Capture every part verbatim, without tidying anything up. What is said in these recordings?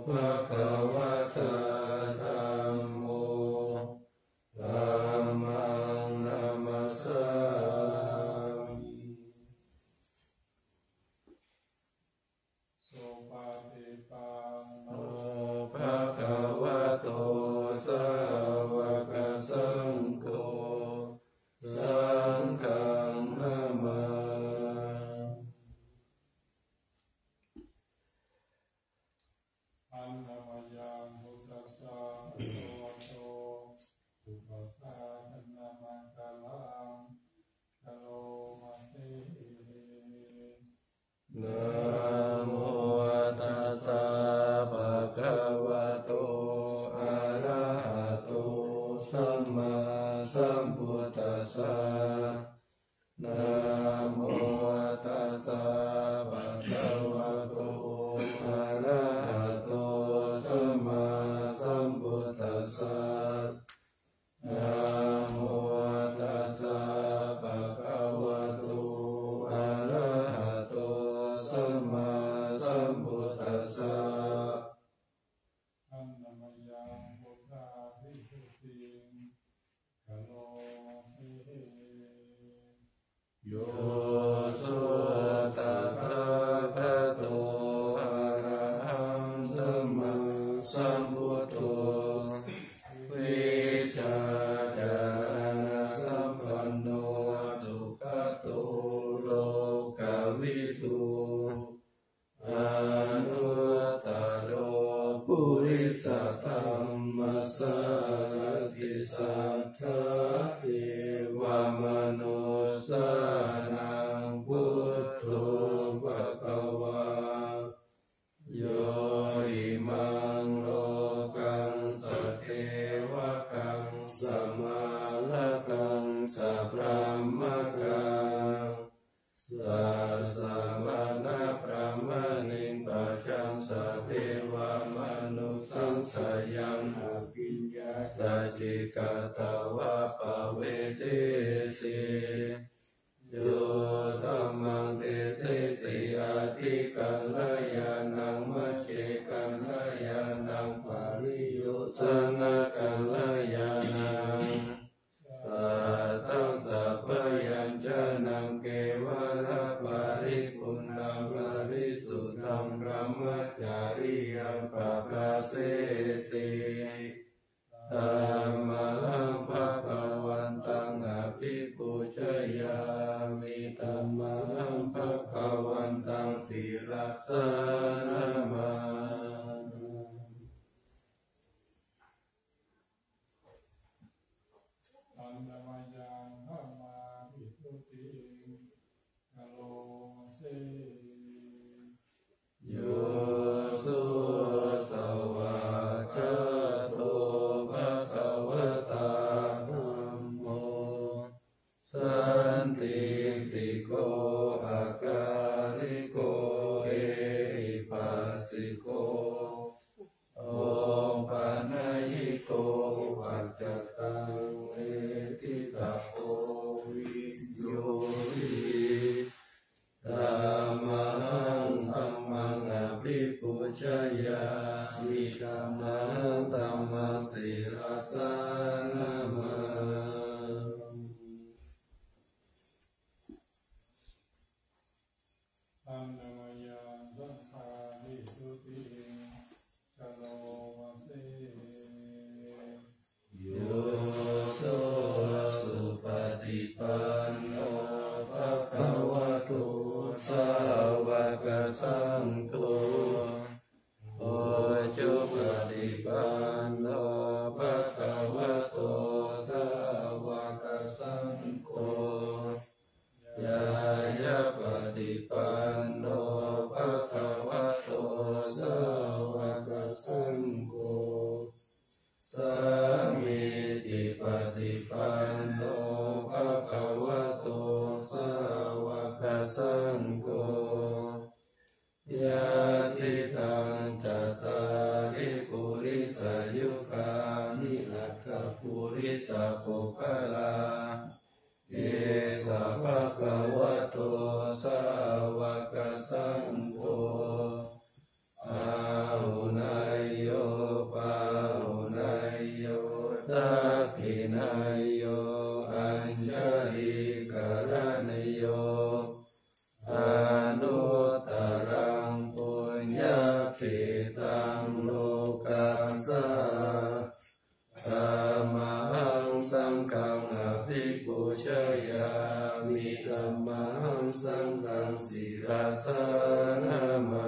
ภะคะวะโตธัมโมธัมมังนัมมัสสามิสุปฏิปันโนภะคะวะโตสาวกสังโฆสังฆังนะมาอันนามยังพุทธัสสะภะคะวะโตอุปการะนามังคลังกะโลมาเตนะโมตัสสะภะคะวะโตอะระหะโตสัมมาสัมพุทธัสสะนะโมตัสสะภะคะวะโตอะระหะโตสัมมาสัมพุทธัสสะนะโมตัสสะภะคะวะโตอะระหะโตสัมมาสัมพุทธัสสะอันนามยังพุทธาภิกขุติกะโลเสโยสุตถาคโตอะระหังสัมมาสัมพุทโธวิชาจารณสัมปันโนสุขโตโลกวิทูอนุตตโรปุริสธรรมสารติสัทธาเทวมนุสานังพุทโธภควาโยอิมังโลกังสเทวกังสมาลกังสัพพะมะกังสัสสะมานะพระมณิงปัจจังสัพเพวมนุสังสยังอภิญญาสัจจิกตวะปะเวเทสีโยธัมมังเตเสสิอาทิกัลลยานังมัจเจกัลลยานังปาริโยสนะกัลลยานังสัตตังสัพพยัญชนะเกวะระปาริปุณณปาริสุทธังพระมัจจาริยังปะกาเสสิธัมมังภะคะวันตังอภิปูชยามิธัมมังภะคะวันตังศีลสานามาอันนามยังธัมมาภิกขุติกะโลเสโยสุสวากาโตภะคะวะตาธัมโมสันติติโกอาการิโกเอหิปัสสิโกโอปานายิโกปัจจตังเอติตะโกวิโยหิธัมมังธัมมังอภิปูชยามิธัมมังธัมมังศีลสานามาอันนามยังสังฆาภิกขุติกะโลมาเสโยโสสุปฏิปันโนภะคะวะโตสาวกสังโฆโอจุปฏิปันโนภะคะวะโตสาวกสังโฆยายะปฏิปันโนภะคะวะโตสาวกสังโฆสามีจิปฏิปันโนภะคะวะโตสาวกสังโฆยะติตังจัตตาริปุริสยุคานิอัตถปุริสปุคลาเอสะภะคะวะโตสาวกสังโฆอาหุนายอนุตตรังปุญญาภิตังโลกัสสะธัมมังสังฆังอภิปูชยามิธัมมังสังฆังศิรสานามา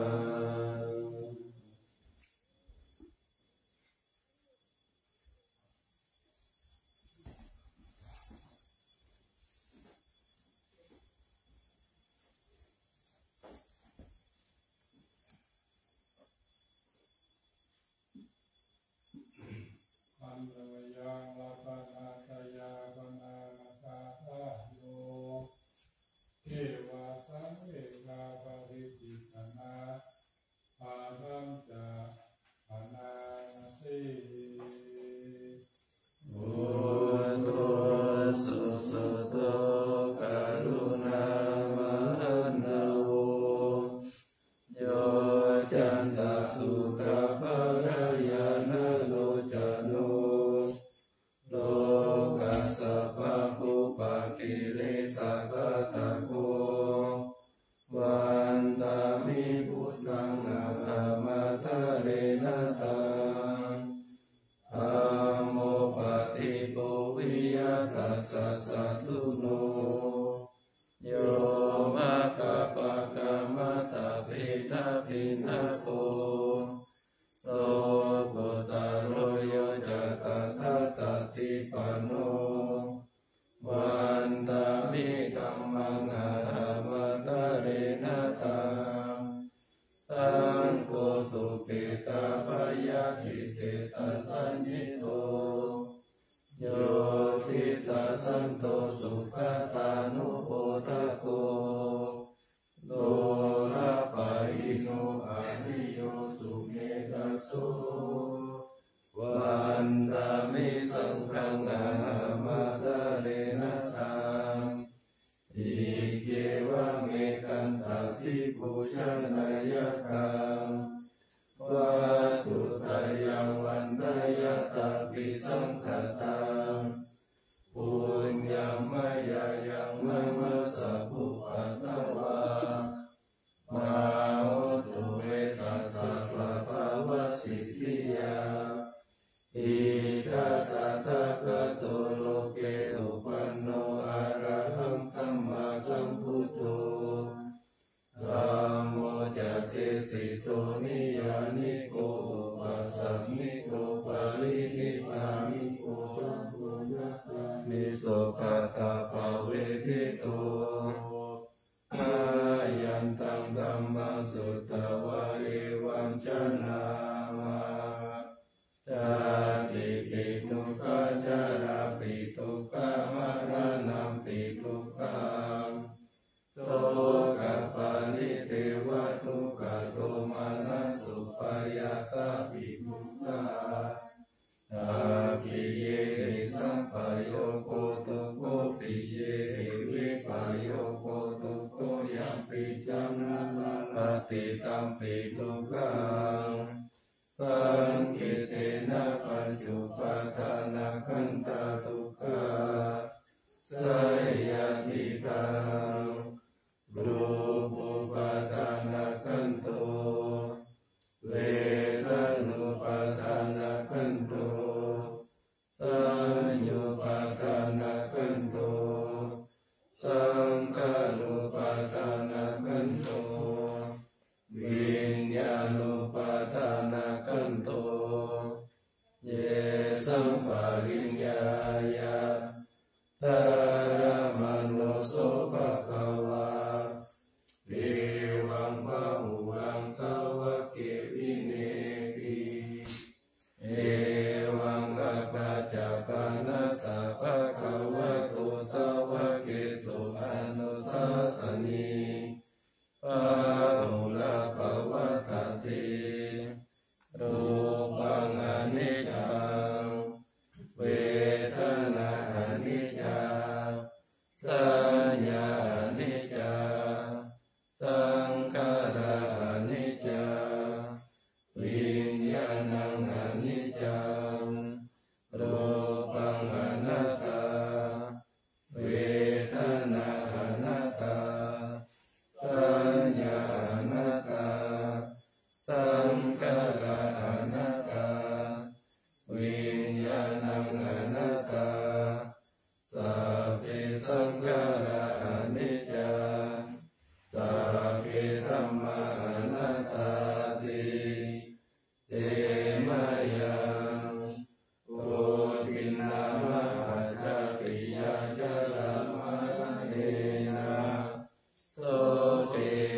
สัมปริญญายะธารมโน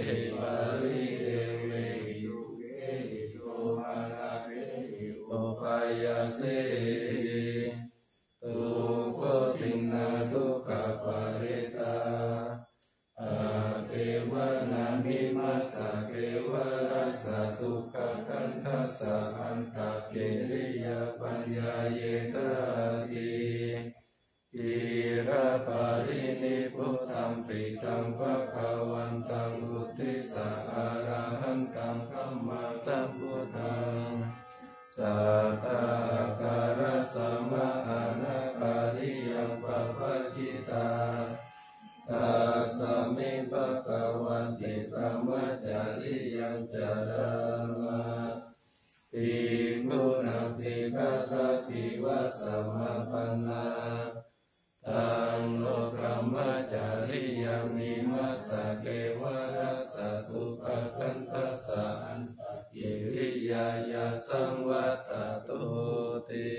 หิปาริเอเวยุเกหิโตมาลาเกหิโอปายาเสตุโคตินาทุกขปาริตาอาเปวะนามิมัสสะเกวะรัสสะทุกขคันทัสสะอันตะเกริยปัญญาเยตติจิระปารินิพุตัมปิตังภะคะวันตังอุทิสะอะระหันตังสัมมาสัมพุทธังสัตตะการะสัมมาอานาคาริยังปะปะจิตาตัสสะมิภะคะวันติพระมัจจาริยังจารามะติกุณังสิกขาทิวัสสะมาปันนาตังโลกัมมัจจาริยังนิมัสสะเกวะรัสสะทุกขคันทัสสะอันตะกิริยายาสังวัตโตติ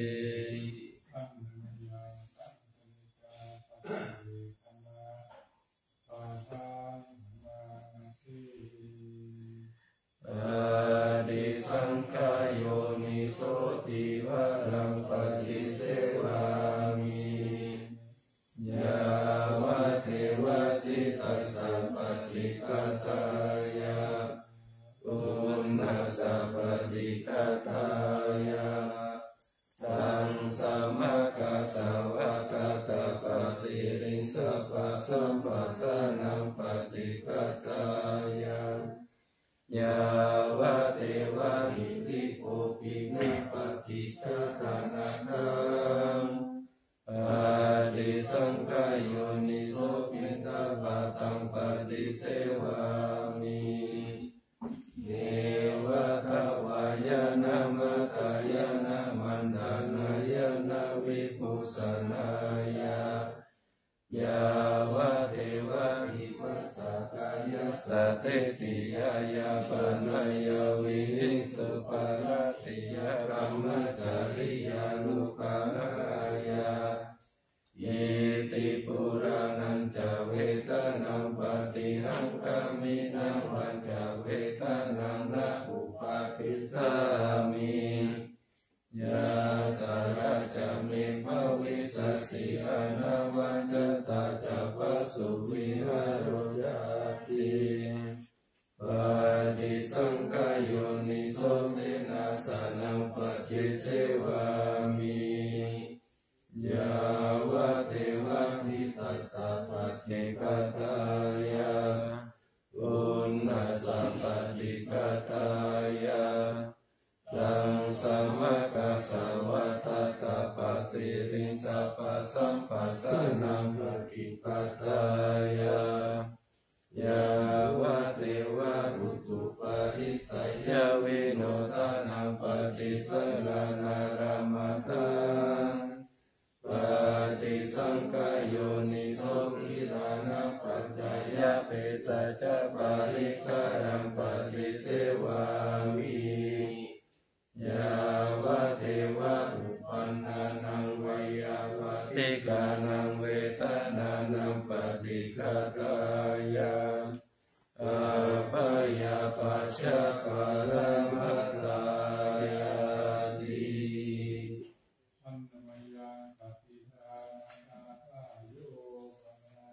อดิสังขโยนิโสติวะรังปฏิเสวามิยาวะเทวะสิตัสสะปฏิกัตตายะปุณณสัพปฏิกัตตายะตังสัมมากัสสะวะกัตตะปัสสิริงสัพพะสัมปัสสะนังปฏิกัตตายะยาวะเทวะหิริโกปินะปฏิกัตตานังอาดิสังขโยนิโสปิตาปะตังปฏิเสวามิเนวะทวายนะมัตตายนะมันดานายนะวิปุสนายะยาวะเทวะหิมัสสะกายะสะเตติยายาปนายาวิหิงสุปาราติยารัมมจาริยานุภายาอิติปุรานันจะเวทนังปฏิหังกามินังวันจะเวทนังนะอุปาทิสามิยะตาราจะเมภวิสัสสิอานาวันจตาจะปัสสุวิหารโยติปฏิสังขโยนิโสเสนาสนังปฏิเสวามิยาวะเทวะสิตัสสะปฏิกัตตายะปุณณสัพปฏิกัตตายะตังสัมมากัสสะวะทัตตะปัสสิริงสัพพะสัมปัสสะนังปฏิกัตตายะยาวะเทวะอุตุปาริสัยยวิโนทานังปฏิสังลานารามัตตังปฏิสังขโยนิโสกิรานะปัจจายะเปสัจจะปาริการังปฏิเสวามิยาวะเทวะอุปันนานังวายาวะติกานังเวทนานังปฏิกัตตายะอาปายาปัจจการะมัตตายาติอันนมยาปฏิทานาคาโยปนา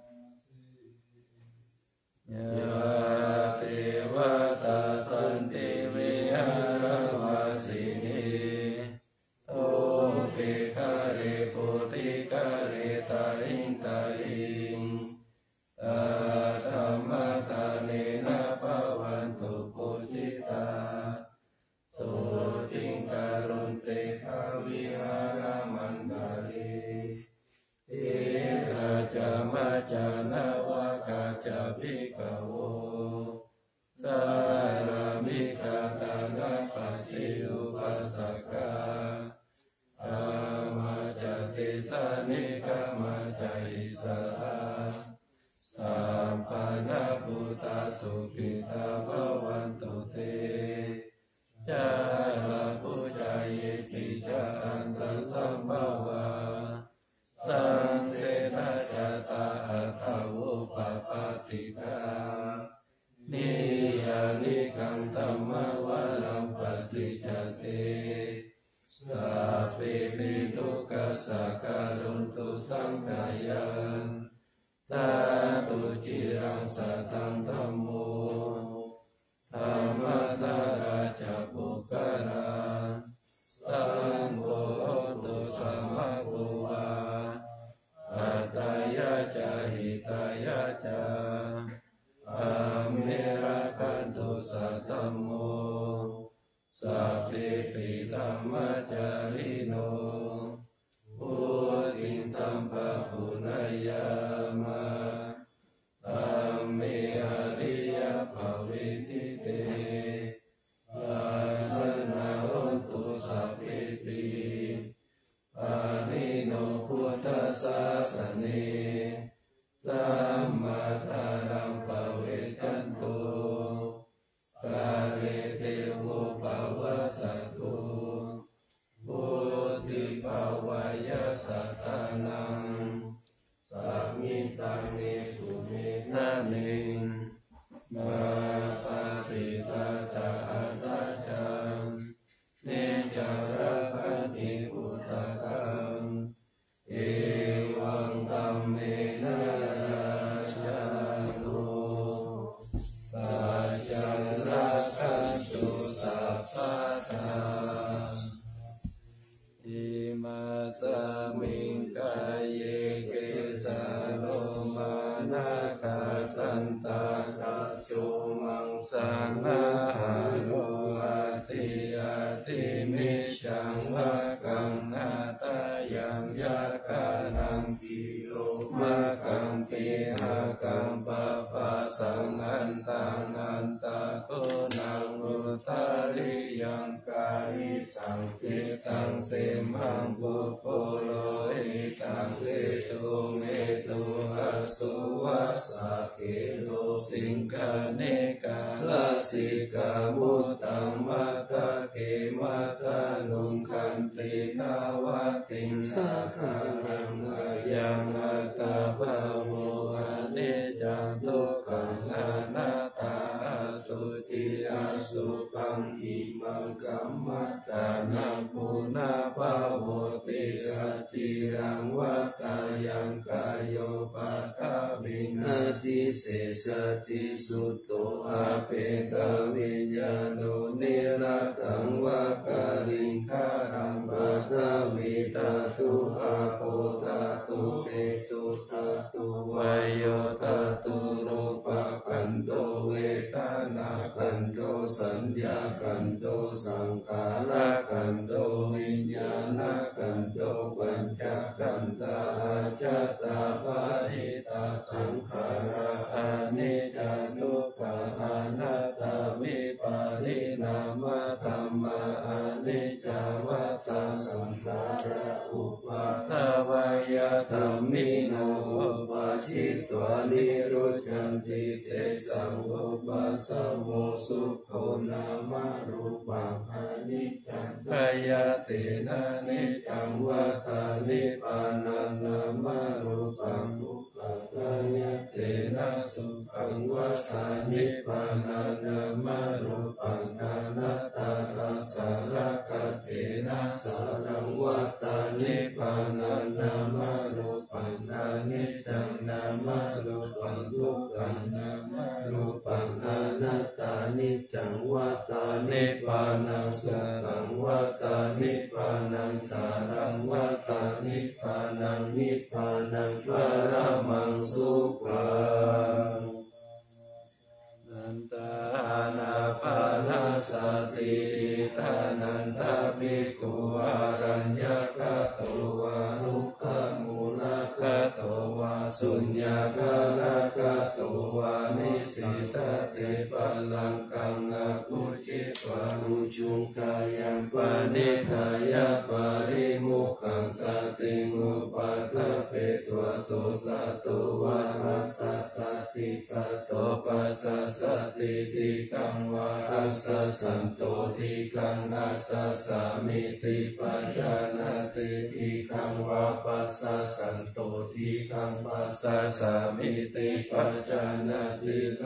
สิยะเทวตาสันติวิหารวาสินีโตปิคาเรปุติคาเรตาหิงตาหิงตาธรรมตาเนนะภวันตุปุจิตาโตติงการุณเตคาวิหารมันดาลีเอราจามาจานาวากาจาภิกขโวสารามิกาตานาปฏิอุปัสสกาอามาจติสานิกามาจอิสาสัมปานาพุตตาสุขิตาภวันตุเตจาลาปุจายติจาอันสังสัมภวาสังเสนาจตาอัตถวุปปาติกานิลิกังธัมมวาลัมปติจเตสัพเพปิทุกขสักการุณตุสังขายังตาตุจิรังสัตตังธัมโมธัมมตาราชปุกราสังโฆตุสัมมาปุวาอัตตายะจาหิตายะจาอัมเมระคันตุสัตธัมโมสัพเพปิธัมมจาริโนพุติธัมปะปุณยามะธัมเมอริยภเวทิเตปัสสนาโหตุสัพเพปิปานิโนพุทธัสสะสะเนสัมมาทารังภเวจันโตกาเลเตโวภาวะสัตตุพุติภาวายะสัตตานังสัมมิตังเมตุเมนะเมมาปาปิตาจาอัตตาจังเนจาระคันติพุทธกังเอวังตัมเมนะราชาโนปัจจังรักขันตุสัพพะทาอิมาสมิงกายเยเกสาโลมานาคาตันตาคัจจุมังสังนาหาโลอาทิอาทิมิชังวะกังนาตายังยะกานังปิโลมากังปิหากังปะปะสังอันตังอันตะโกนังอุตาริยังกายิสังกิตังเสมังปุโพโลหิตังเสตุเมตุอาสุวัสสะเกโลสิงคาเนกาลสิกามุตตังมัตตะเกมัตตานุงคันตินาวะติงสักขานังอายังอัตตาภาโวอเนจังทุกขังอนัตตาอสุจิอสุปังอิมังกัมมัตตานังปุนาภาโวติอาจิรังวัตตายังกายโยปัฏฐาวินาทิเสสติสุตโตอาเปกวิญญาโนนิรัตตังวะกาลิงคารังปัฏฐาวิตาตุอาโปตาตุเตตุตาตุวายโยตาตุรูปะกันโตเวทนากันโตสัญญากันโตสังขารกันโตวิญญาณกันโตปัญจกันตาจตาปาริตาสังขาราอนิจจทุกขาอนัตตาวิปาริณามธัมมาอนิจจวัฏฏสังขาราอุปาทวยธัมมิโนอุปาชิตวานิรุจันติเตสังอุปาสโมสุโขนามารูปังอนิจจังพยาเตนะนิจังวัฏฏานิพพานังนามารูปังทุกขพยาเตนะสุขังวัฏฏานิพพานังนามารูปังอนัตตาสังสารกัตเตนะสารังวัฏฏานิพพานังนามารูปังอนิจจังนามารูปังทุกขังนามารูปังอนัตตานิจจังวัฏฏานิพพานังสุขังวัฏฏานิพพานังสารังวัฏฏานิพพานังนิพพานังปรมังสุขังนันตานาปานาสติทานันตาภิกขุอารัญญกโตวาลุกขมูลกโตวาสุญญากาลกโตวานิสิตเตปัลลังกังอปุจิปานุจุงกายังปานิทายาปาริมุขังสติมุปัฏฐเปตัวโสสะโตวาหัสสะสติสัตโตปัสสะสติติกังวาหัสสะสันโตทิกังหัสสะสามิติปัจจานาติทิกังวาปัสสะสันโตทิกังปัสสะสามิติปัจจานาติรัสสัง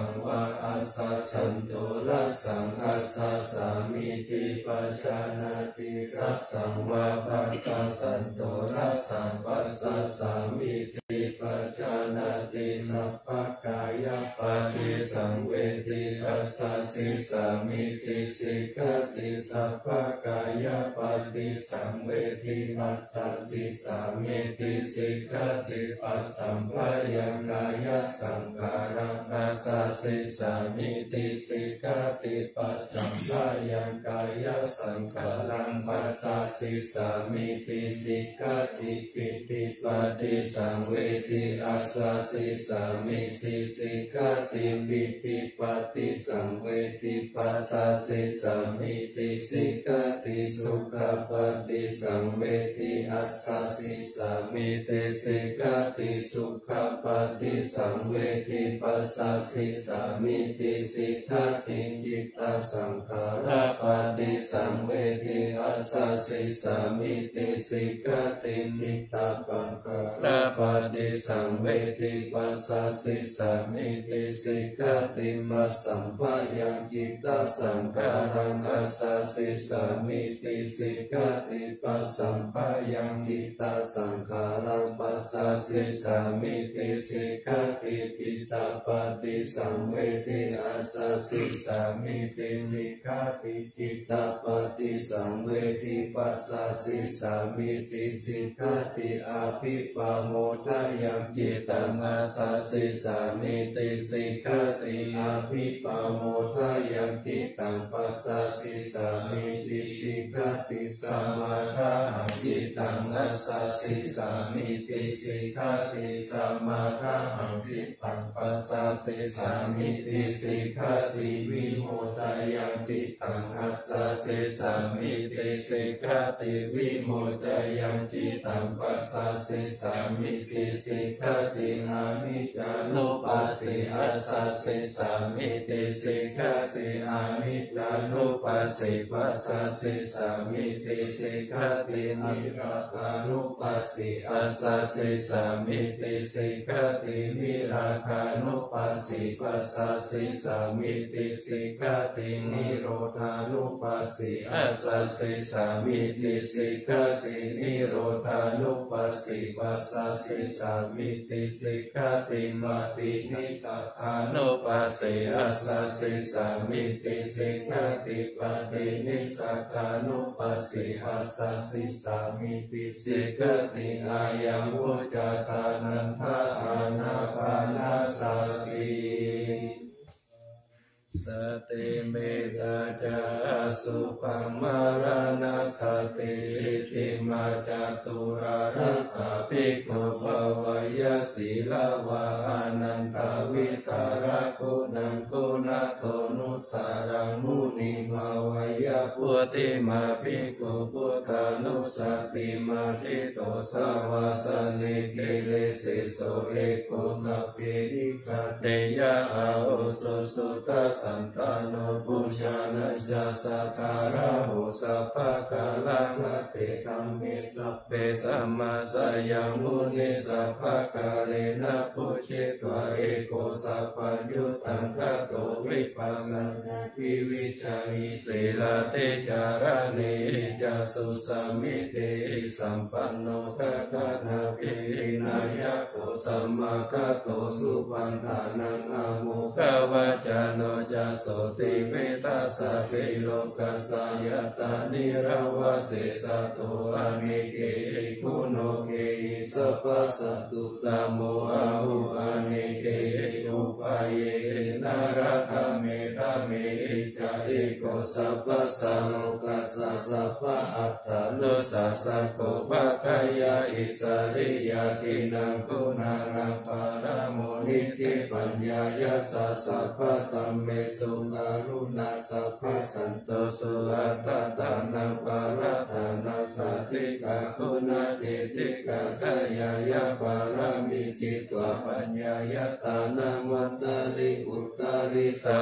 งวะอัสสะสันตุรัสสังอัสสะสามิติปัจจานาติรัสสังวะปัสสะสันตุรัสสังปัสสะสามิติปัจจานาติสัพพกายปฏิสังเวทิอัสสะสิสามิติสิกติสัพพกายปฏิสังเวทิอัสสะสิสามิติสิกติปัสสัมภยังกายสังขารังอัสสะสิสามิติสิกติปัสสัมภยังกายสังขารังปัสสะสิสามิติสิกติปิติปฏิสังเวทิอัสสะสิสามิติสิกติปิติปฏิสังเวทิปัสสะสิสามิติสิกติสุขปฏิสังเวทิอัสสะสิสามิติสิกติสุขปฏิสังเวทิปัสสะสิสามิติสิกติจิตตสังขารปฏิสังเวทิอัสสะสิสามิติสิกติจิตตสังขารปฏิสังเวทิปัสสะสิสามิติสิกติมัสสัมภยังจิตตสังขารังอัสสะสิสามิติสิกติปัสสัมภยังจิตตสังขารังปัสสะสิสามิติสิกติจิตตปฏิสังเวทิอัสสะสิสามิติสิกติจิตตปฏิสังเวทิปัสสะสิสามิติสิกติอาภิปโมทยังจิตตังอัสสะสิสามิติสิกติอาภิปโมทยังจิตตังปัสสะสิสามิติสิกติสัมมาทังจิตตังอัสสะสิสามิติสิกติสัมมาทังจิตตังปัสสะสิสามิติสิกติวิโมทยังจิตตังอัสสะสิสามิติสิกติวิโมทยังจิตตังปัสสะสิสามิติสิกติอานิจจานุปัสสิอัสสะสิสามิติสิกติอานิจจานุปัสสิปัสสะสิสามิติสิกตินิราคานุปัสสิอัสสะสิสามิติสิกตินิราคานุปัสสิปัสสะสิสามิติสิกตินิโรธานุปัสสิอัสสะสิสามิติสิกตินิโรธานุปัสสิปัสสะสิสามิติสิกติมาตินิสัทธานุปัสสิอัสสะสิสามิติสิกติปฏินิสัทธานุปัสสิอัสสะสิสามิติสิกติอายังวุจตานันทาอานาปานาสติสติเมตตาจาสุปมารานาสติติมาจตุรารัตภิกขุภวยศีลาวานันตวิตาระคุณังคุณโตนุสารังมุนิภวยพุทธิมาภิกขุพุทธานุสติมาทิโตสาวาสนิเกเลสิโสเอโกสัพเพนิกาเตยะอาโอสุสุตสันตโนปุชานัจจสัทธาระโหสัพพะกาลังเตตัมเมสัพเพสัมมาสยังมุนิสัพพะกาเลนะปุจิตวะเอโกสัพพัญญุตังคะโตวิปัสสนาทิวิจาริสีลาเตจารเนจัสสุสมิเตสัมปันโนทัตถนาภินายะโกสัมมาคะโตสุปันธานังอาโมฆวาจาโนจัสโสติเมตตาสัพพิโลกัสสายตานิราวาเสสะโตอะเมเกหิคุณโอเกหิสัพพสัตตุตโมอาหุอะเนเกหิอุปายเยนารัตเมตาเมหิจาเอโกสัพพสังโฆกัสสะสัพพะอัตถานุสัสสะโกภะคายาอิสริยาทินังคุณารังปาระโมนิธิปัญญายาสัสสะพะสัมเมสุการุณาสัพพะสันโตสุอัตตานังปาระธานาสัตติกาคุณาเจติกาคายายาปาระมิจิตวะปัญญายตานังวัตตาริอุตตาริสัพพะต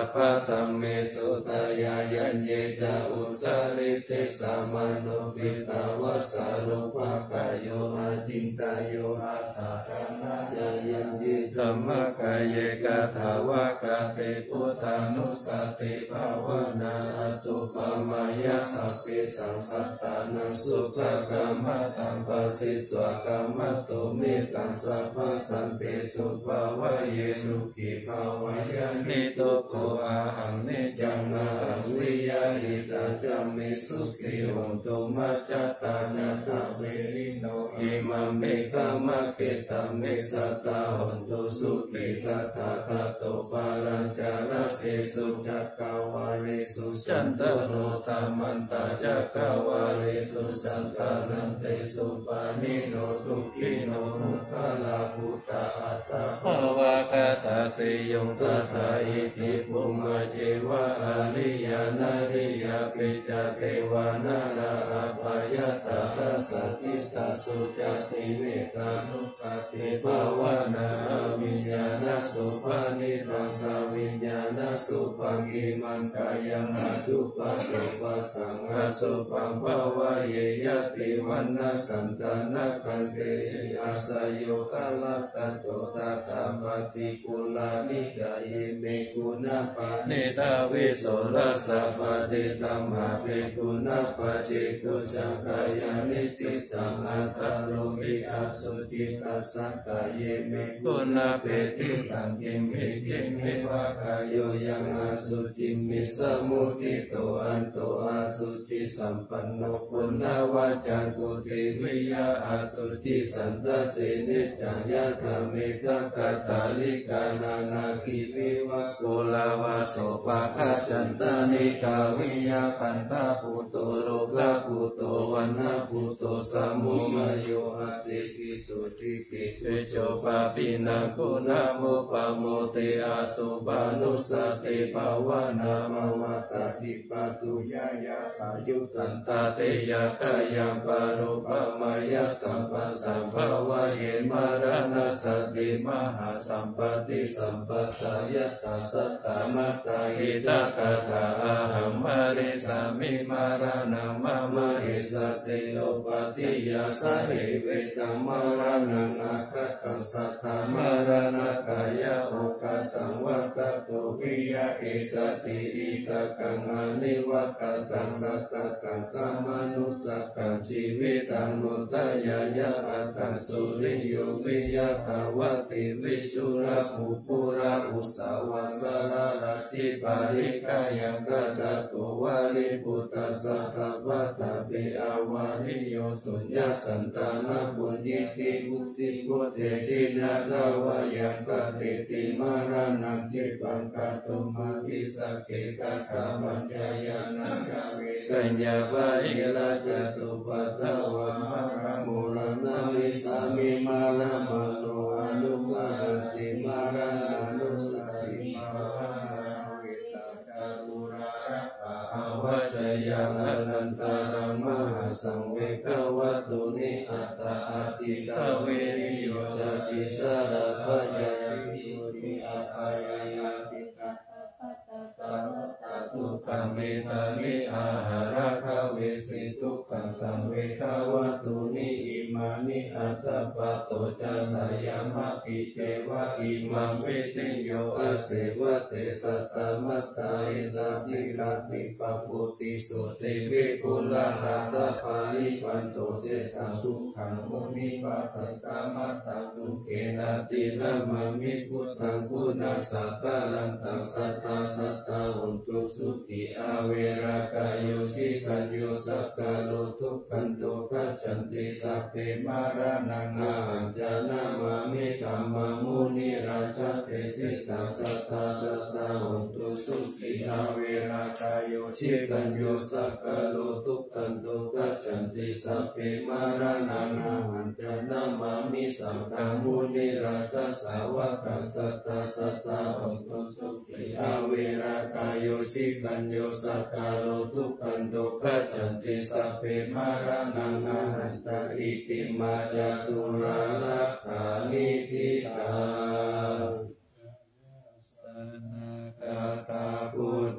ตัมเมสุตายายัญเยจะอุตริติสามโนปิตาวสารุภากายโยอาจินตายโยอาสาธานายัญญัญเยธัมมกายเยกะถาวากะเตพุทธานุสติภาวนาตุปมายาสัพเพสังสัตตานังสุขกรรมตังปัสสิตวกรรมโตเมตังสัพพสันติสุภาวะเยสุขิภาวะยานิโตโกอาหังเนจังนาวิยาหิตาจัมเมสุขิโหตุมัจจตานาทาเวริโนอิมัมเมฆามะเกตามิสัตตาหนตุสุขิสัทธาตโตปารัญจาราเสสุจักขาวาเลสุจันตโรสามันตาจักขาวาเลสุสังฆานันเตสุปานิโนสุขิโนมุตตะลาภุตตะอัตตะภวะคาตาสิยงตถาอิทิปุมะเจวะอาริยานาริยาปิจเทวานาราอาภายตาสัตติสัสสุจติเวตานุปติภาวนาวิญญาณสุปานิรังสาวิญญาณสุปังกิมังกายังอาจุปัสสุปัสสังอาสุปังภาวะเยยติวันนาสันตานาคันเตอาสยโยกาลตัตโตตตาปฏิปุลานิกายเมกุณาปาเนตาวิโสรัสสะปะเดตัมหะเปกุณาปะเจตุจักขายานิสิตังอัตตโลหิอาสุจิตัสสะกายเมกุณาเปติตังกิมหิกิมหิวะกายโยยังอาสุจิมิสมุติโตอันโตอาสุจิสัมปันโนปุณาวาจันตุติวิยาอาสุจิสันตตินิจังยะธรรมเมฆกัตตาลิกานานาคิวิวะโกลาวาโสปะคาจันตานิกาวิยาคันตาปุโตโรกะปุโตวันนาปุโตสัมมุมาโยอาติปิสุติกิเตโชปะปินังกุณาโมปะโมเตอาสุปานุสติภาวนามวัตติปตุยายาสายุตันตาเตยากายังปารุปมายาสัมปัสสัมภาวะเยมารณสติมหาสัมปติสัมปตายตัสสะตมัตตาหิตากาตาอาหัมมาริสามิมารานังมะมะหิสติโอปติยาสะเหเวตัมมารานังอาคัตตัสสะตมาราณกายะโอกาสังวัตโตวิยะเอสติอิสกังอานิวัตตังสัตตังกามนุสกังชีวิตังมุตตยายะอัตตังสุริโยวิยะทาวติวิชุระภูปุระอุสาวาสระราชิปาริกายังกัตโตวาริปุตตะสัสสะวัตตะเปอาวาริโยสุญญสันตานะบุญญิติบุติบุเทชินาทาวายังกติติมารานังทิปังกาตุมาวิสเกกะตามัญญายานังกาเวกัญญาภาอิราจตุปัตตวะมะระมุรณะมิสามิมาระมโนอนุมาติมารานุสติมาราวิตาการุราระภาวัชยังอนันตารังมหาสังเวกวัตุนิอัตตาอติตาเวริโยจติสารพยายิติอาภายายาติกาทุกขังเมตามิอาหาราคาเวสิทุกขังสังเวทาวตุนิอิมานิอัตตปะโตจะสยามะปิเจวะอิมังเวทิโยอาเสวะเตสัตตมัตตาอิลาติราติปะปุติสุติวิปุลาหะตะปาลิปันโตเสตังสุขังมุนิปัสสัตตมัตตังสุเขนะติละมะมิพุทธังคุณัสสะตะลันตังสัตตาสัตตาหุนตุสุติอาเวรากายโยชิคันโยสักกะโลทุกขันโตกัจฉันติสัพเพมารานังอาหังจานามามิธัมมังมุนิราชเสสิตังสัตตาสัตตาหุนตุสุติอาเวรากายโยชิคันโยสักกะโลทุกขันโตกัจฉันติสัพเพมารานังอาหังจานามามิสังฆังมุนิราชสาวกังสัตตาสัตตาหุนตุสุติอาเวรากายโยชิคันโยสักกะโลทุกขันโตกัจฉันติสัพเพมารานังอาหันตาอิติมาจาตุราลักขานิทิตาสนากาตาปุญ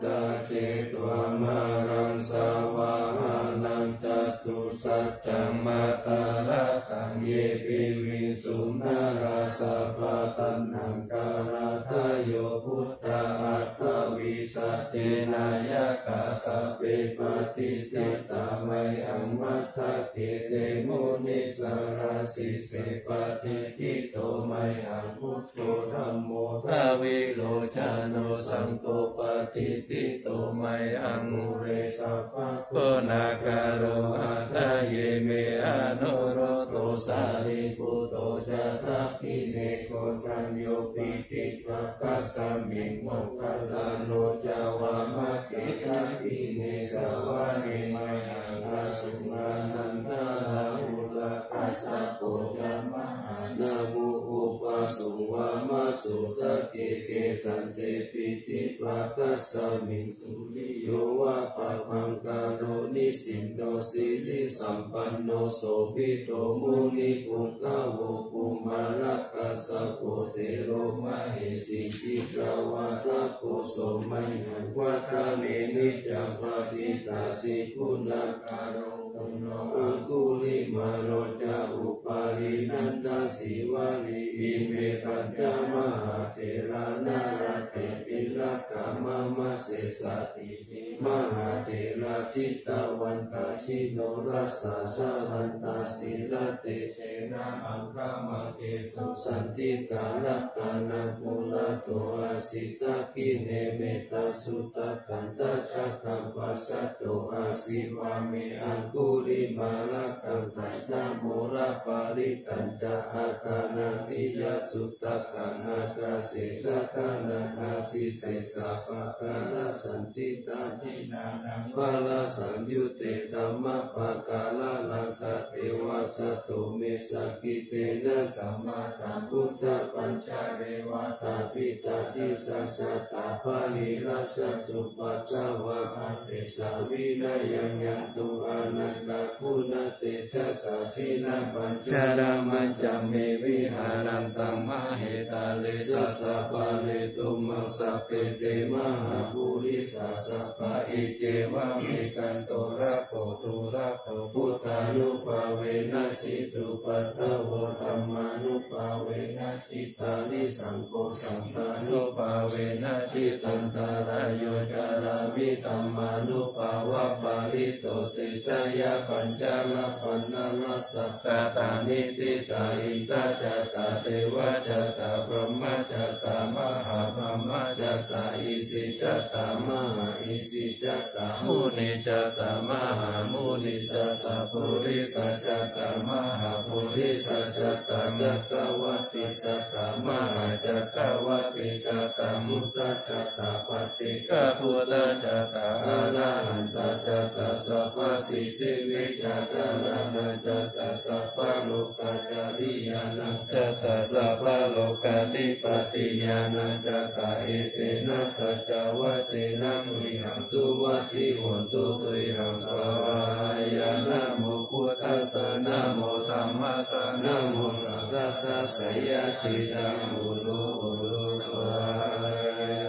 เจตวามารังสาวาหานังจตุสัจจมาตาราสังเยปิวิสุนาราสัพพะตัณหังการาทายโยพุทธาอัตถวิสัตเตนายกาสัพเพปฏิทิตาไมอังมัทธเตเตมุนิสาราสิเสปฏิทิโตไมอังพุทโธธัมโมทาวิโลจาโนสังโฆปฏิทิโตไมอังมุเรสัพพะโคนาการโรอัตถเยเมอโนโรโตสาริปุตโตจะทัพพิเนโกตัญโยปิติปัสสะสัมมิงโมคคัลลาโนจาวามะเกตัพพิเนสวะเนไมหังอาสุมานันทาอุลกัสสะโพจามหานามุอุปสุวามะสุตเกเกสันเตปิติปัสสะสัมมิงสุริโยวะปะพังกาโรนิสินโนสิริสัมปันโนโสภิโตมุนิปุตตะโวปุมาลักกัสสะโพเทโรมะเหสิจิตาวาทะโกโสมัยหังวัฏเมนิจังปฏิตาสิกุณาการโรปุโนอังคุลิมาโรจาอุปาลินันตสิวาลิอิเมปัญจมหาเถระนาราเตติลักขามามะเสสะติมหาเถระจิตตวันตาชิโนรัสสะสะหันตาสิลเตเชนะอังคามะเกสุสันติกาลัตตานังปุระโตอาสิตาคิเนเมตาสุตะกันตาชักขังปัสสะโตอาสิวาเมอังคุริมาลักขังขันตาโมระปาริตัญจอาตานาติยสุตตะขังอาตาเสสะกานาอาสิเสสะปะกาลสันติตาทินานังปะลาสังยุเตธัมมะปะกาลลังคเทวะสะโตเมสะกิเตนะสัมมาสัมพุทธปัญจเรวตาปิตาทิสัสสะตาภาลิรัสสะตุปัจจวะอาเสสะวินัยยังยันตุอนันตคุณเตชะสัสสินะปัญจรามัจจเมวิหารันตัมมะเหตาเลสัตตะปะเลตุมัสสะเปเตมหาภูริสัสสะปะอิเจวะเมกันโตระโกสุระโตพุทธานุภาเวนะจิตุปัตตะโวธัมมานุภาเวนะจิตตานิสังโฆสัมปานุภาเวนะจิตันตารายโยจารามิธัมมานุภาวะปาริโตเตชะยะปัญจละปันนามัสสะตาตานิติตาอิตาจัตตาเทวะจัตตาพรหมจัตตามหาพรหมจัตตาอิสิจัตตามหาอิสิจัตตามุนิจัตตามหามุนิจัตตาปุริสัจจัตตามหาปุริสัจจัตตาจัตตวัตติสัตตามหาจัตตวัตติจัตตามุตตะจัตตาปฏิฆะพุทธจัตตาอรหันตจัตตาสัพพสิทธิวิชาจารณะจัตตาสัพพโลกาจาริยานังจัตตาสัพพโลกาธิปติญาณจัตตาเอเตนะสัจจวัจเจนะมุหังสุวัตติโหตุตุหังสวายานะโมพุทธัสสะนะโมธัมมัสสะนะโมสังฆัสสะสยะทิตังอุโลอุโลสวาย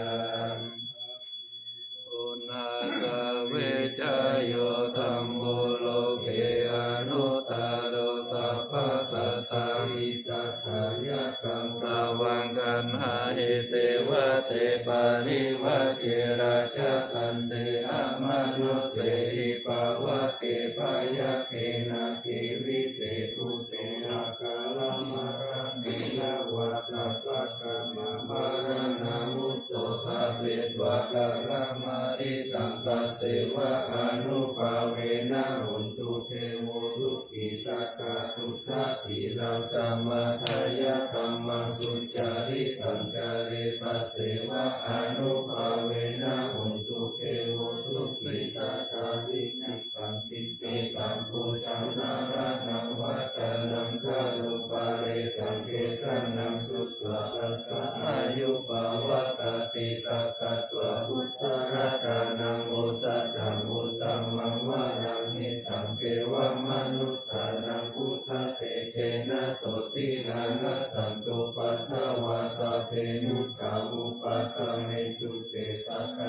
อุณาสเวจโยธัมโมโลเกอนุตตโรสัพพสัตตาหิตัสสะยะกังตาวังกันหาเหเตวะเตปาริวะเจราชะตันเตอะมนุสเสหิปาวะเกปายะเกนะเกวิเศตุเตอะกาลมะระเนนะวัตสัสสะมะมะระนะมุตโตทะเวทวะกะระมาริตังตัสเสวะอนุภาเวนะหุนตุเทโวสุขิสัตตาสุทัสสีลังสัมมาทายะธัมมังสุจาริตังจาเรตัสเสวะอนุภาเวนะหุนตุเทโวสุขิสัตตาสิกขิตังติเตตังปูชังนารัตนังวัตนังคาลุปาเรสังเกสันนังสุตตะตัสสะอายุปาวะตติสักขะตวะพุทธรัตนังโอสัตถังอุตตัมมังวะรังหิตังเกวะมนุสสานังพุทธเตเชนะโสตินานะสันตุปัฏฐวาสะเทนุขาวุปัสสะเมตุเตสักข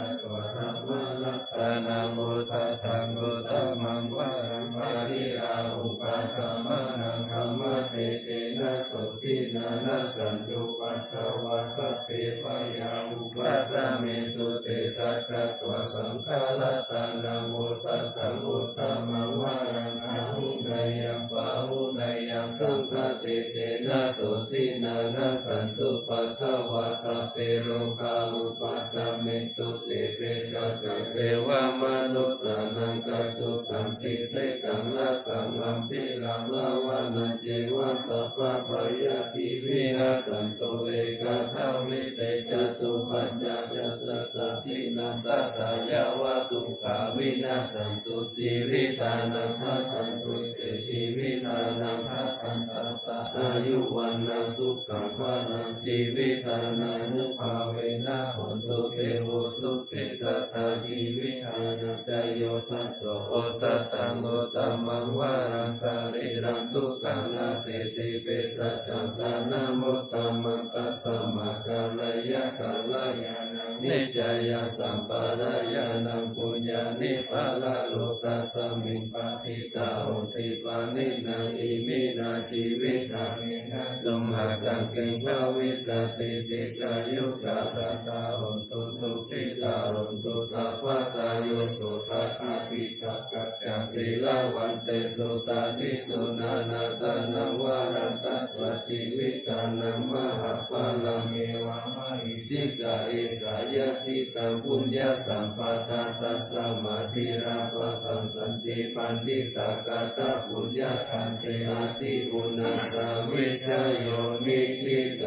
นะโมสัทธังพุทธมังวารังปาริอาอุปัสสมานังธัมมะเตเจนะสุตินานะสันตุปัฏฐวาสัพเพปยาอุปัสสเมสุเตสักขะตวะสังฆาลตานะโมสัทธังพุทธมังวารังอาหุนายยังปะหุนายยังสังฆเตเจนะสุตินานะสันตุปัฏฐวาสัพเพโรคาอุปัสสเมตุเตเปจัสสะเทวมนุสสานังกัจจุตังติเตกังละสังลัมปิลังละวานันเจวะสัพพะปยาติวินาสันโตเอกทาวิเตจตุปัญญาจัตตะทินัสสะสายาวะตุขาวินาสันตุสีวิตานังภัตตันตุเตชีวิตานังภัตตันตัสสะอายุวันนาสุขังภาลังชีวิตานานุภาเวนะโหตุเทโวสุขิสัตตาชีวิตานัจโยทัตโตโอสัตตังโอตัมมังวารังสาริรันทุกขังนาเสติเปสัจจังตานะโมตัมมังกัสสะมะกาลยะกาลยานังนิจยะสัมปารายานังปุญญานิปาลาโลกัสสมิงปะปิตาโหติปานินาอิมินาชีวิตานินาลมหากังเกิงภาวิสติติกายุกาสัตตาโหตุสุขิตาโหตุสัพพะตาโยสุตตะปิจักกัจจศีลาวันเตสุตาทิสุนานาตานังวารังสัตวะชีวิตานังมหาปาลังเอวะมหิสิกาเอสายติตังปุญญาสัมปทาตัสสะมาธิราภัสสันสันติปันติตากาตาปุญญาคันเทอาติปุณัสสะวิชโยนิคิโต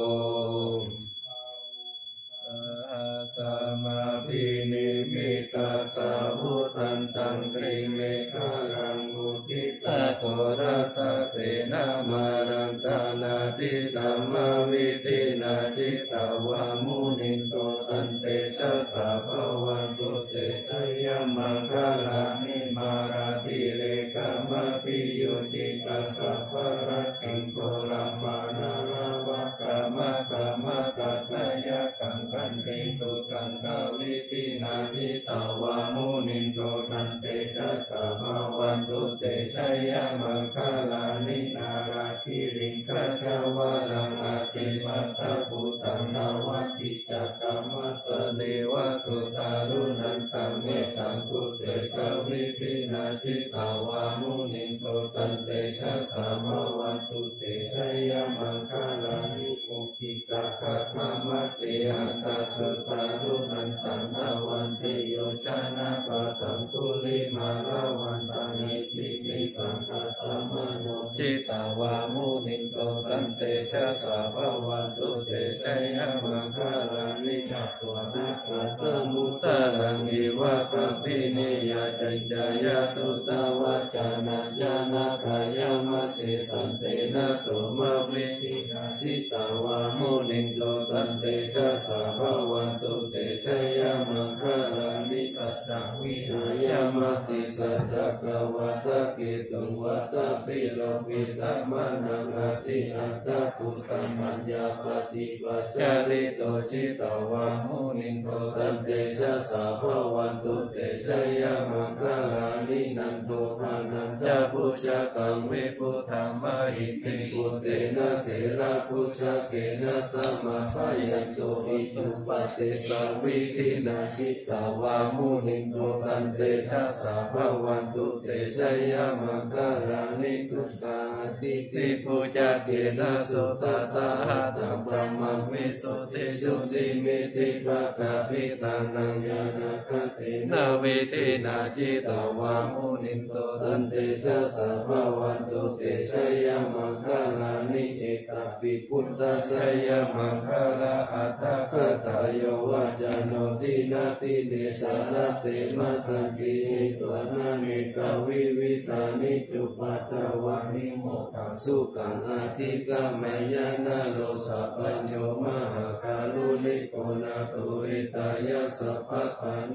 สัมมาทินิมิตาสาวุตันตังตริเมฆารังมุทิตาโตรัสเสนามารันตานาทิตัมมาวิตินาชิตาวามุนินโตตันเตชะสาภวันตุเตชะยมังคาลานิมาราติเลกามะปิโยชิตัสสะภะระติงโกลัมปานาลาวะกามะกามะตัตยะกังกันติสุตังกาวิตินาชิตาวามุนินโตตันเตชะสาภวันตุเตชะยมังคาลานินาราธิริงคัชวะลังอาติมัตตปุตังนาวัติจักกัมมะสเดวะสุตารุนันตังเมตังกุเสกวิตินาชิตาวามุนินโตตันเตชะสาภวันตุเตชะยมังคาลานิปุกิกะขะมะมะเตหัตตาสุตารุนันตังนาวันติโยชนะปะตังตุลิมาลาวันตังอิติปิสังฆตัมมโนจิตาวามุนินโตตันเตชะสาภวันตุเตชะยมังคาลานิจัตวนาคัตมุตตะรังอิวะปะปินิยาจัญจายาตุตาวะจานัญญานาคายามะสิสันเตนะโสมะวิจินาสิตาวามุนินโตตันเตชะสาภวันตุเตชะยมังคาลานิสัจจวิหายามติสัจจกวัตะกิตุวัตะปิโลปิตะมานังอาติอัตตะปุตตมัญญาปฏิปัจจาริโตชิตาวามุนินโตตันเตชะสาภวันตุเตชะยมังคาลานินันโตภานันจะปุชะกังวิปุธรรมหิติปุเตนะเถระปุชะเกนะตัมมะพยันโตอิตุปเตสาวิทินาชิตาวามุนินโตตันเตชะสาภวันตุเตชะยมังคาลานิทุตาติติปุจจเกนะสุตตาหะตัมปะมังวิสุทธิสุติมิติภะกะปิตานังญาณคตินาวิตินาชิตาวามุนินโตตันเตชะสาภวันตุเตชะยมังคาลานิเอตปิพุทธัสสะยมังคาลาอัตถะคตายโยวะจโนตินาติเดสาระเตมะตันติตวนาเนกวิวิตานิจุปัตตวานิโมขังสุขังอาทิกะเมยานาโลสัพพโยมหาคาลุนิโกนาตุอิตายะสัพพะปานิ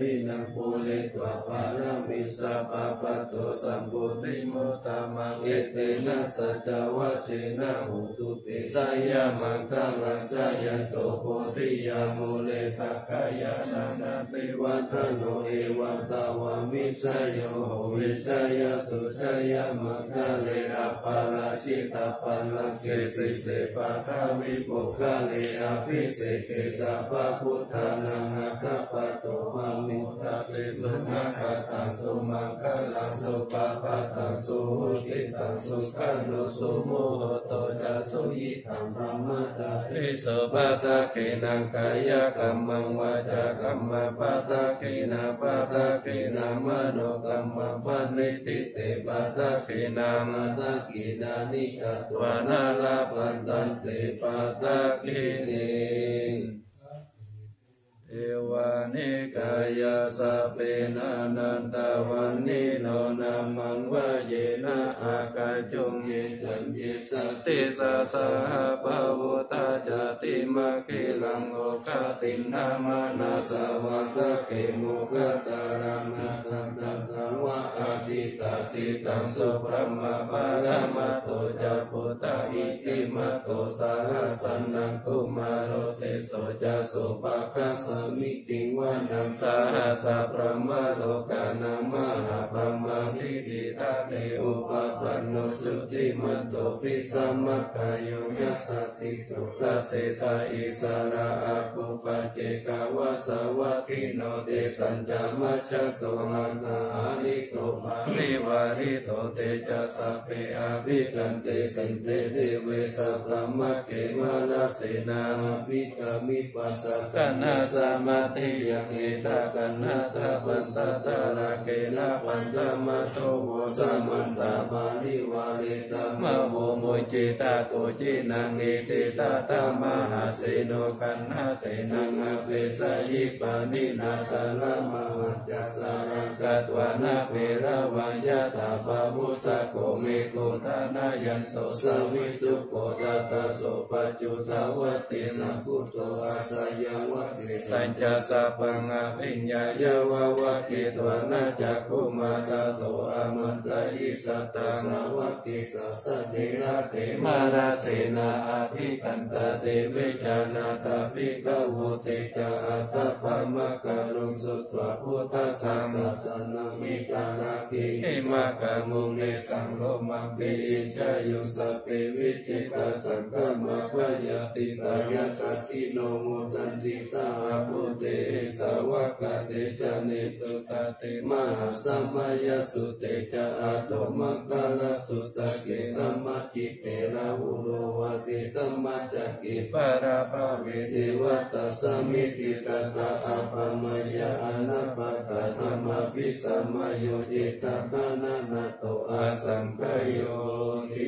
วินังปุเรตวะปานามิสัพพะปัตโตสัมปุติโมตามังเอเตนะสัจจวัชเชนะหุตุเตสายามังคังลังสายันโตโพธิยามุเลสักขายานานาติวัฒโนเอวัตตาวามิจโยโหวิจยสุจยมังคะเลอปาราชิตาปัลลังเกสิเสปะทาวิปุคะเลอภิเสเกสัพพะพุทธานังอัคคปะโตภามิตาเตสุนัขตังสุมังคะลังสุปะปะตังสุหุติตังสุขันโนสุโมโหโตจะสุยิตังพระมัตตาทิโสปะทะเกนังกายกัมมังวาจากัมมะปะทะเกนะปะทะเกนะมโนกัมมะปะนิติเตปะทะเกนะมะทะเกนะนิกัตวานาลาปันตันเตปะทะเกเนเอวานิกายาสะเปนะนันตวันนิโนนามังวะเยนะอากาจงเยจันเยสติสะสะหะภะวุตาจติมะคิลังโอคตินามานาสวะทะเกมุขตารังนะตันตันตังวะอาทิตาติตังสุพรหมปารมัตโตจัพพุตาอิติมัตโตสาหัสสนังคุมารโรเตโสจะโสภะคะสมิติงวันนังสาหัสสะพระมโลกานังมหาพระมาทิติตาเตอุปปันโนสุติมันโตปิสัมมัคคายโยยัสสติทุกขเสสะอิสาระอาคุปัจเจกาวาสวัคคิโนเตสัญจามัชฌะโตมันตาอาลิโกมาริวาริโตเตจะสัพเพอาภิกันเตสันเตเทเวสัพพะมะเกมานาเสนาภิกามิปัสสะกันนาสมาธิยักเอตากันนาตาปันตาตาระเกนะปันตมะโตโวสัมมันตาบาลิวาลิตามะโมโมจิตาโกจินังเอเตตาตามหาเสโนกันนาเสนังอเปสายิปานินาตาลามหัจจสารังกัตวานาเประวัญญาตาปะมุสะโกเมโกตานายันโตสวิตุโกตตาโสปัจจุตาวติสัมพุทโตอาสยังวะเตสัญจสัพพังอภิญญายาวาวะเกตวานาจักขุมาตาโตอามันตายิสัตตาสาวะกิสัสสะเดระเตมาราเสนาอาภิกันตาเตเวชานาตาภิกขโวเตจาอัตตะปะมะกะลุงสุตวะพุทธัสสะสัสสะนังมิกานาคิหิมะกะมุงเนสังโลมังปิอิชายุสัพเพวิจิตาสังฆมะพยาติตายาสัสสิโนมุตันติสาภูเตสาวกะเตชะเนสุตเตมหาสัมมายัสสุเตจะอาโตมัคคะลสุตเกสัมมาจิเตระหุโรวะเตตัมมัจจกิปะระภะเวเทวตัสสมิติตตะอัปปมยาอนัปปะตะธัมมปิสัมมโยเจตตะนะนะโตอาสังคโยติ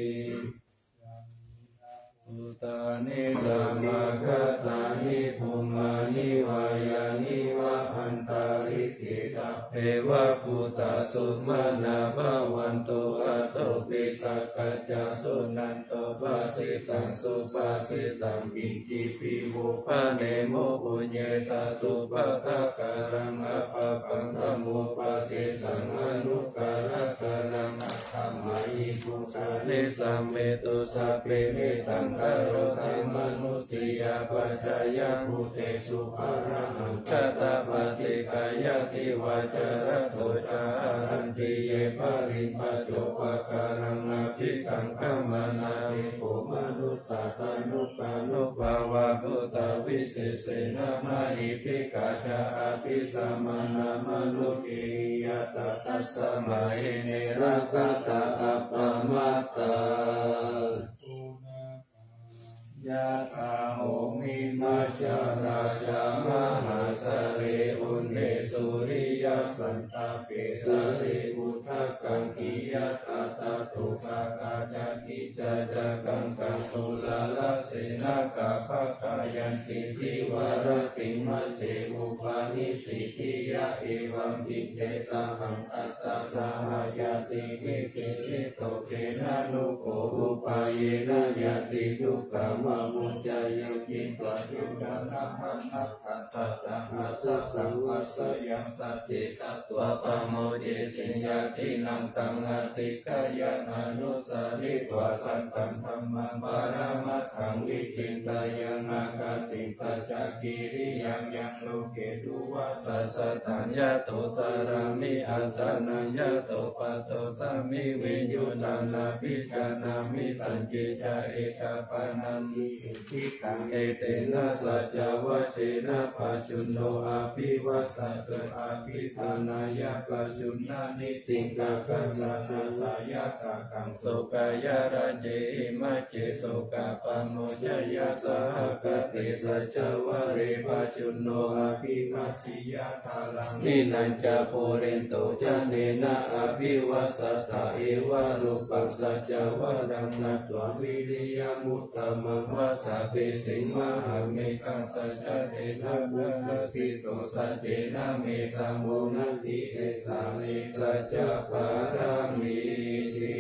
อุตานิสัมมาคัตตานิภูมานิวายานิวะอันตาริกิสัพเพวะพุตตสุมานาภวันโตอะโตปิสักกัจจสุนันโตปัสสิตังสุปัสสิตังกินจิปิวุปะเนโมปุญเยสตุปะทะการังอะปะปังธโมปะเทสังอนุการะการังอะธัมมายิปุกานิสัมเมตุสัพเพเมตังคารโตมนุสยาปัจจายาภูเตสุภาระหังคตาปฏิกายติวาจารโตจารันติเยปะริปัจโจปะการังอภิกังขมานาวิโภมนุสสาตานุปานุภาวะพุตตาวิเศษเสนามาหิปิกาจาอภิสัมมานามนุกิยตตัสสะมาเอเนระกตาอัปปมัตตายะถาโหมิมัจจาราชามหาสะเรอุเนสุริยสันตาเปสะเรอุทะกังกิยะตาตาตุกะกาจักกิจาจักกังกังตุลาลเสนากะภะกายันติทิวารติมัจเจอุปาณิสิทิยะเอวัมติเตสะหังอัตตสาหายาติวิเกลิโตเกนะนุโกอุปายนะยะติทุกขมะมุจจายกิตวจุดังนัมนัมขันสัจจังอัตสังวัสยังสัจจิตตัวปะโมเจสิญญาตินังตังอติกายานานุสาริตวสันตังธัมมังปารามัตถังวิจินตายังอากาสิสัจจกิริยังยังโลเกตุวัสสะสัตถัญญาโตสารามิอัสสนัญญาโตปัตโตสามิวิญญูนานาปิจานามิสัจจิจาเอกปานันติสิทธิตังเอเตนะสัจจวะเชนะปัจจุโนอาภิวัสสะเตอาภิธานายะปัจจุนานิติกาคัสสะนาสายะกะกังโสกายะระเจมัจเจโสกะปะโมจยะสหกติสัจจวะเรปัจจุโนอาภิวัตติยะทาลังนินันจะโพเรนโตจะเนนะอาภิวัสสะตาเอวะรูปัสสัจจวะรังนัตวะวิริยมุตตมังวะสะเปสิมหาเมกังสัจจเตนะบุตตสิโตสัจเจนะเมสัมโมนันติเอสาเมสัจจปารามิติ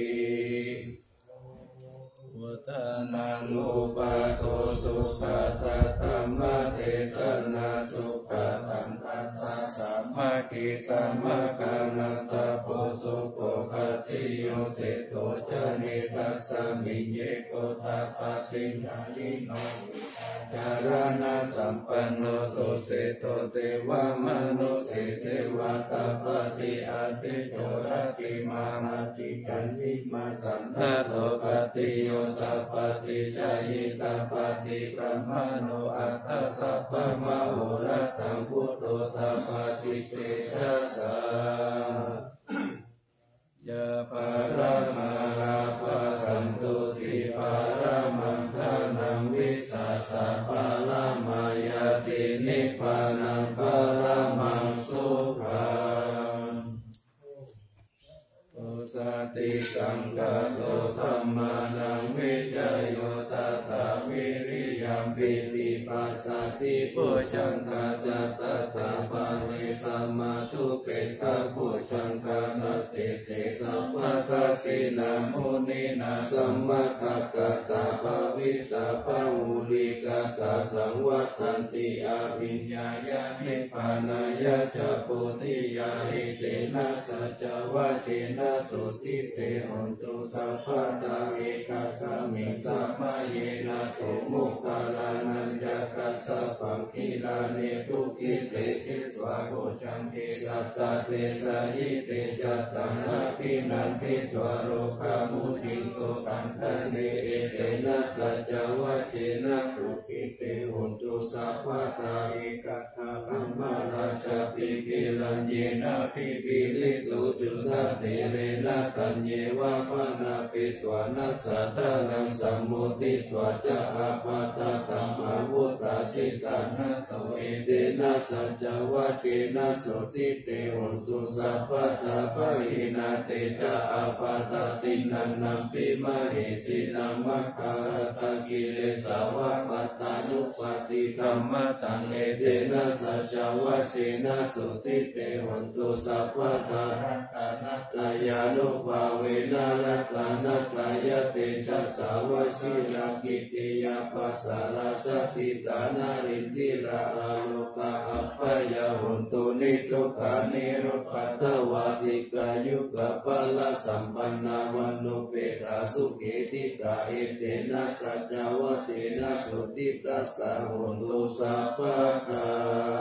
วุฒานังอุปาโตสุขัสสะธัมมะเทศนาสุขะธัมมัสสะสัมมากิสัมมากัมมันตะโพสุโกคติโยเสโตจะเนตัสสะมิเยโกตาปะติญาญิโนจารณะสัมปันโนโสเสโตเทวมนุเสเทวตาปฏิอาติโตรติมานาติกันนิมาสันทโตกติโยตาปฏิชัยตาปฏิปรมาโนอัตตสัพพะมโหรัตังพุทโธตาปฏิเตชะสายะภารามาลาภสันตุติภารามังคานังวิสัสสะภาลามายาตินิพพานังภารามังสุขังโอสติสังฆโตธัมมานังวิจโยตถาวิริยัมปิติปัสสติปุชังคาจัตตาปะเรสัมมาทุเปกะปุชังคาสัตติเตสัพพะทัสสินามุนินาสัมมาคัตตาภวิสาภาอุลิกาตาสังวัตันติอาวิญญายานิพพานายะจะโพธิยาหิเตนะสัจจวะเจนะสุทิเตหนตุสัพพะตาเอกาสมิงสัมมาเยนะโตมุขาลานัญญาคัสสะปังคีลาเนตุกิเตติสวะโกจังเกสัตตะเตสะหิเตจัตตังนาภินันทิตวโรคามุจิโสตังคะเนเอเตนะสัจจวะเจนะสุขิเตหนตุสัพพะตาเอกาคาธัมมาราชปิกิลัญเยนะภิปิลิตุจุทัตเตเรนะตัญเยวะปะนาปิตวานัสสะตะนังสัมมุติตวะจะอาปาตตัมมาวุตตาสิตานะโสเอเตนะสัจจวะเจนะสุติเตหนตุสัพพะตาภะหินาเตจะอาปาตตินันนัมปิมะเหสินัมมะคารตะกิเลสาวะปัตตานุปติกัมมะตังเอเตนะสัจจวะเจนะสุติเตหนตุสัพพะตารัตนัตตายานุภาเวนะรัตนัตตายเตจะสาวะสิรากิติยาปัสสาราสติตานารินทิราอาโลกาอัปปยาหุนตุนิทุกขานิโรปัตถวาติกายุกะปะละสัมปันนาวันโนเปตาสุเกติกาเอเตนะสัจจวะเสนะสุติตัสสะหุนตุสัพพะตา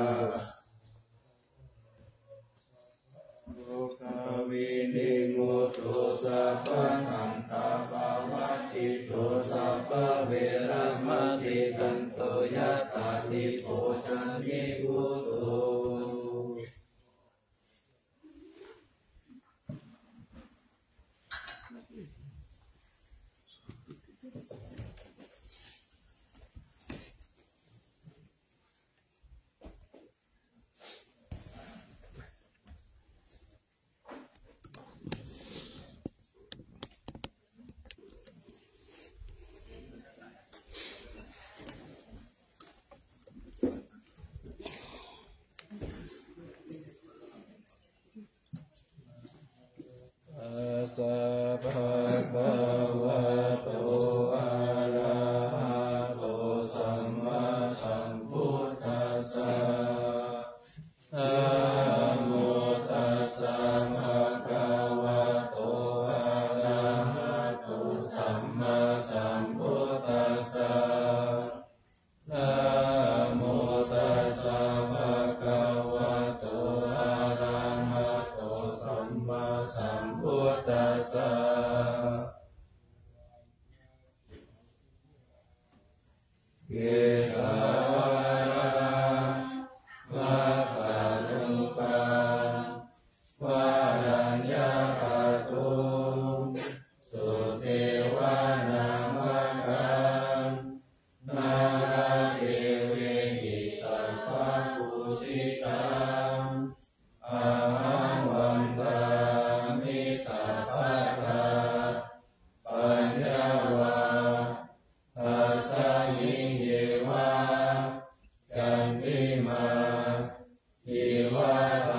โลกาวินิโมตุสัพพะสันตาภาวะติโตสัพพะเวระมะติกันโตยะตาติโพชัญญิพุตโตสัพพะคะวะโตอะระหะโตโมตัสสะภะคะวะโตอะระหะโตสัมมาสัมพุทธัสสะนะโมตัสสะภะคะวะโตอะระหะโตสัมมาสัมพุทธัสสะเกสาวาระ วารัญญาคาตุสุเทวานามากันนาราเทเวหิสัพพะปุสิตังอาหังวันตามิสัพพะทาปัญญาวาทัสสะยิเยวาจันติมาหิวา